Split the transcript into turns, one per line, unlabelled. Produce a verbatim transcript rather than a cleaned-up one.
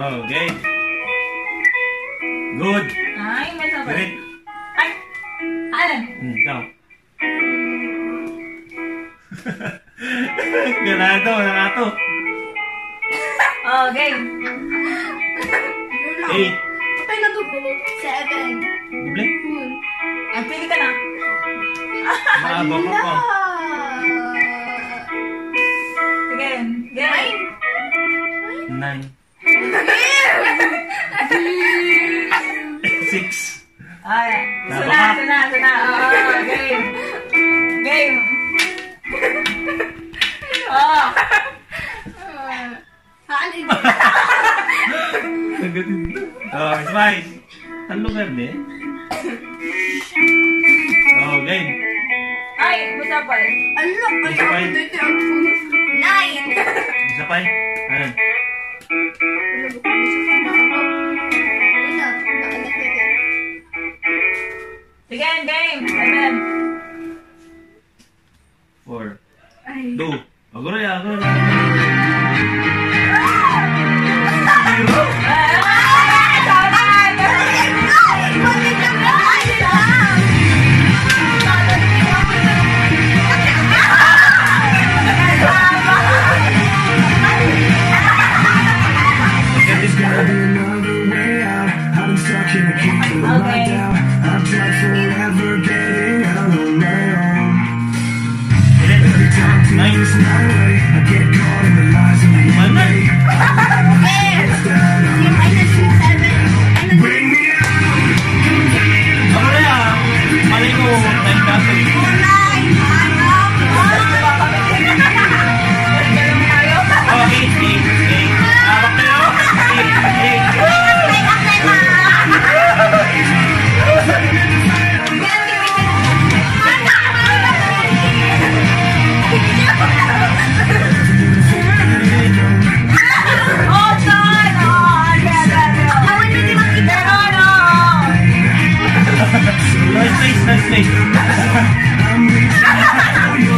Okay. Good.
Ay, may sabay.
Great.
Ay! Alan!
Hmm, ikaw. Ganado, ganado.
Oh, game.
Eight.
Patay na doble. Seven.
Doble?
Ay, pili ka na.
Maaba ka pa.
Sige, game.
Nine. Six.
Ay, suna, suna, suna. Oh, game. Game. Oh.
Halin.
Oh, Spice. Talo verde. Oh, game.
Ay, basta pa eh.
Ano? Ay, ako dito ang punos. Nine.
Isa pa eh. Ano?
Sige, game. Seven.
Four.
Ay.
Two. Agora ya, agora. Nice face, nice face.